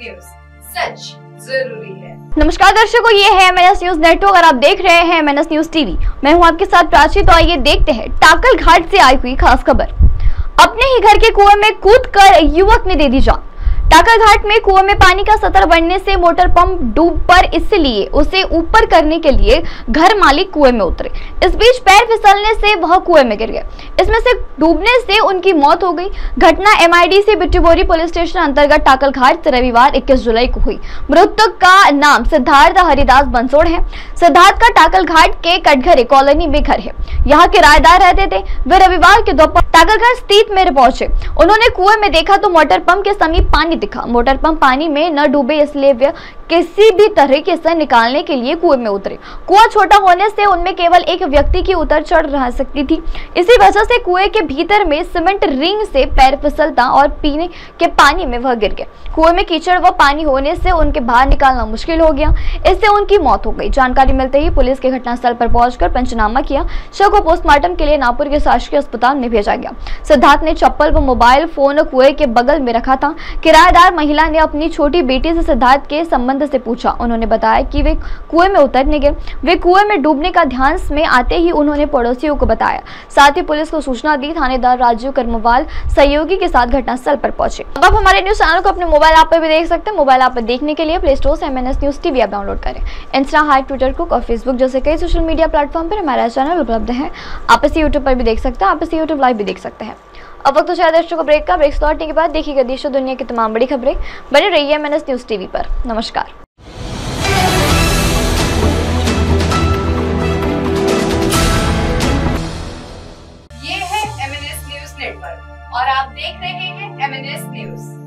News, सच जरूरी है। नमस्कार दर्शकों, ये है MNS न्यूज नेटवर्क और आप देख रहे हैं MNS न्यूज टीवी। मैं हूं आपके साथ प्राची। तो आइए देखते हैं टाकल घाट से आई हुई खास खबर। अपने ही घर के कुएं में कूदकर युवक ने दे दी जान। टाकल घाट में कुएं में पानी का सतर बढ़ने से मोटर पंप डूब पर, इसलिए उसे ऊपर करने के लिए घर मालिक कुएं में उतरे। इस बीच पैर फिसलने से वह कुएं में गिर गए। इसमें से डूबने से उनकी मौत हो गई। घटना MIDC बिट्टीबोरी पुलिस स्टेशन अंतर्गत टाकल घाट से रविवार 21 जुलाई को हुई। मृतक का नाम सिद्धार्थ हरिदास बंसोड़ है। सिद्धार्थ का टाकल घाट के कटघरे कॉलोनी में घर है। यहाँ किराएदार रहते थे। वे रविवार के दोपहर टाकल घाट स्थित मेरे पहुंचे। उन्होंने कुएं में देखा तो मोटर पंप के समीप पानी दिखा। मोटर पंप पानी में न डूबे, इसलिए वे किसी भी तरीके से निकालने के लिए कुएं में उतरे। कुआं छोटा होने से उनमें केवल एक व्यक्ति की उतर चढ़ रह सकती थी। इसी वजह से कुएं के भीतर में सीमेंट रिंग से पैर फिसलता और पीने के पानी में वह गिर गए। कुएं में कीचड़ व पानी होने से उनके बाहर निकालना मुश्किल हो गया। इससे उनकी मौत हो गई। जानकारी मिलते ही पुलिस के घटनास्थल पर पहुंचकर पंचनामा किया। शव को पोस्टमार्टम के लिए नागपुर के शासकीय अस्पताल में भेजा गया। सिद्धार्थ ने चप्पल व मोबाइल फोन कुएं के बगल में रखा था। किराएदार महिला ने अपनी छोटी बेटी से सिद्धार्थ के संबंध से पूछा। उन्होंने बताया कि वे कुएं में उतरने गए। वे कुएं में डूबने का ध्यान में आते ही उन्होंने पड़ोसियों को बताया। साथ ही पुलिस को सूचना दी। थानेदार राजीव कर्मवाल सहयोगी के साथ घटनास्थल पर पहुंचे। अब आप हमारे न्यूज चैनल को अपने मोबाइल ऐप पर भी देख सकते हैं। मोबाइल ऐप पर देखने के लिए प्ले स्टोर से MNS news TV app download करें। इंस्टा, हाइट, ट्विटर, कुक और फेसबुक जैसे कई सोशल मीडिया प्लेटफॉर्म पर हमारा चैनल उपलब्ध है। आप इसे यूट्यूब पर भी देख सकते हैं। आप इसे यूट्यूब लाइव भी देख सकते हैं। अब वक्त हो जाए दर्शकों ब्रेक का। ब्रेक लौटने के बाद देखिएगा देश और दुनिया की तमाम बड़ी खबरें। बने रहिए MNS न्यूज टीवी पर। नमस्कार। ये है MNS न्यूज नेटवर्क और आप देख रहे हैं MNS न्यूज।